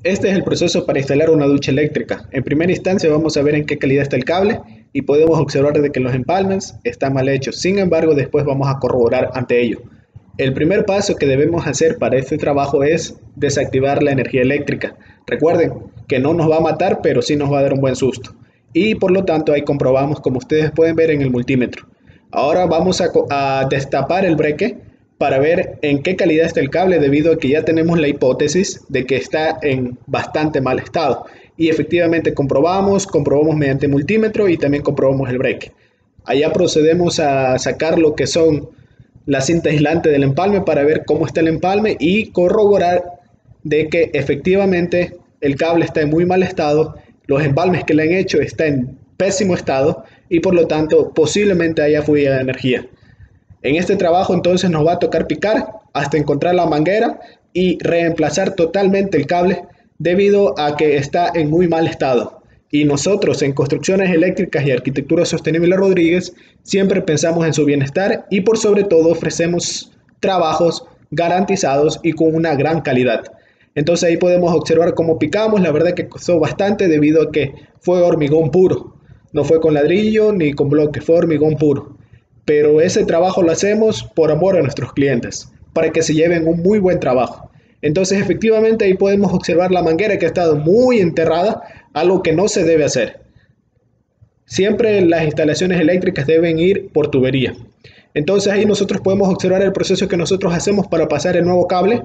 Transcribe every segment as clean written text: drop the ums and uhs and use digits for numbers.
Este es el proceso para instalar una ducha eléctrica. En primera instancia vamos a ver en qué calidad está el cable y podemos observar de que los empalmes están mal hechos. Sin embargo, después vamos a corroborar ante ello. El primer paso que debemos hacer para este trabajo es desactivar la energía eléctrica. Recuerden que no nos va a matar, pero sí nos va a dar un buen susto. Y por lo tanto ahí comprobamos, como ustedes pueden ver en el multímetro. Ahora vamos a destapar el breque para ver en qué calidad está el cable, debido a que ya tenemos la hipótesis de que está en bastante mal estado. Y efectivamente comprobamos mediante multímetro y también comprobamos el breque. Allá procedemos a sacar lo que son la cinta aislante del empalme para ver cómo está el empalme y corroborar de que efectivamente el cable está en muy mal estado, los empalmes que le han hecho están en pésimo estado y por lo tanto posiblemente haya fuga de energía. En este trabajo entonces nos va a tocar picar hasta encontrar la manguera y reemplazar totalmente el cable debido a que está en muy mal estado. Y nosotros en Construcciones Eléctricas y Arquitectura Sostenible Rodríguez siempre pensamos en su bienestar y por sobre todo ofrecemos trabajos garantizados y con una gran calidad. Entonces ahí podemos observar cómo picamos. La verdad que costó bastante debido a que fue hormigón puro. No fue con ladrillo ni con bloque, fue hormigón puro. Pero ese trabajo lo hacemos por amor a nuestros clientes, para que se lleven un muy buen trabajo. Entonces efectivamente ahí podemos observar la manguera que ha estado muy enterrada, algo que no se debe hacer. Siempre las instalaciones eléctricas deben ir por tubería. Entonces ahí nosotros podemos observar el proceso que nosotros hacemos para pasar el nuevo cable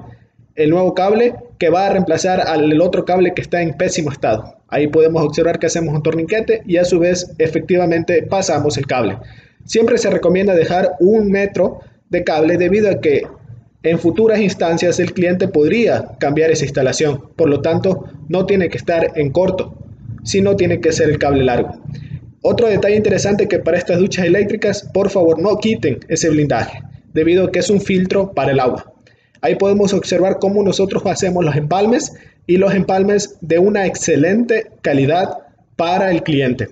que va a reemplazar al otro cable que está en pésimo estado. Ahí podemos observar que hacemos un torniquete y a su vez efectivamente pasamos el cable. Siempre se recomienda dejar 1 metro de cable debido a que en futuras instancias el cliente podría cambiar esa instalación. Por lo tanto, no tiene que estar en corto, sino tiene que ser el cable largo. Otro detalle interesante que para estas duchas eléctricas, por favor no quiten ese blindaje, debido a que es un filtro para el agua. Ahí podemos observar cómo nosotros hacemos los empalmes y los empalmes de una excelente calidad para el cliente.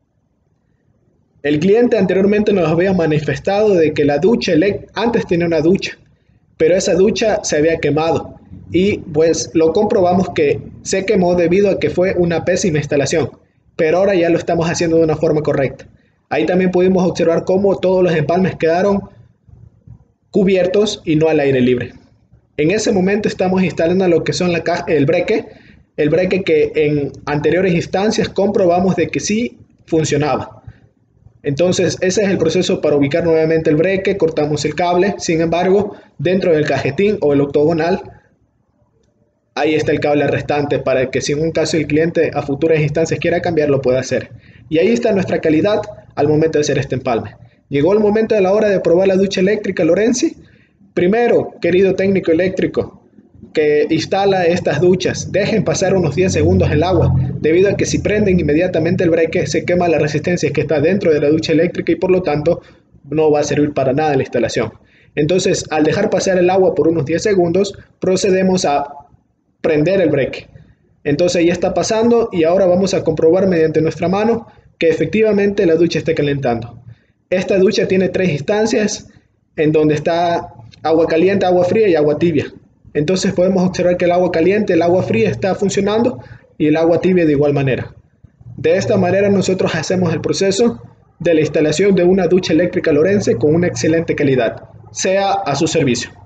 El cliente anteriormente nos había manifestado de que la ducha antes tenía una ducha, pero esa ducha se había quemado y pues lo comprobamos que se quemó debido a que fue una pésima instalación, pero ahora ya lo estamos haciendo de una forma correcta. Ahí también pudimos observar cómo todos los empalmes quedaron cubiertos y no al aire libre. En ese momento estamos instalando lo que son el breque que en anteriores instancias comprobamos de que sí funcionaba. Entonces ese es el proceso para ubicar nuevamente el breque. Cortamos el cable, sin embargo dentro del cajetín o el octogonal ahí está el cable restante para que si en un caso el cliente a futuras instancias quiera cambiar lo pueda hacer. Y ahí está nuestra calidad al momento de hacer este empalme. Llegó el momento de la hora de probar la ducha eléctrica Lorenzi. Primero, querido técnico eléctrico que instala estas duchas, dejen pasar unos 10 segundos el agua, debido a que si prenden inmediatamente el breque se quema la resistencia que está dentro de la ducha eléctrica y por lo tanto no va a servir para nada la instalación. Entonces, al dejar pasar el agua por unos 10 segundos, procedemos a prender el breque. Entonces ya está pasando y ahora vamos a comprobar mediante nuestra mano que efectivamente la ducha está calentando. Esta ducha tiene 3 instancias en donde está agua caliente, agua fría y agua tibia. Entonces podemos observar que el agua caliente, el agua fría está funcionando y el agua tibia de igual manera. De esta manera nosotros hacemos el proceso de la instalación de una ducha eléctrica Lorenzi con una excelente calidad. Sea a su servicio.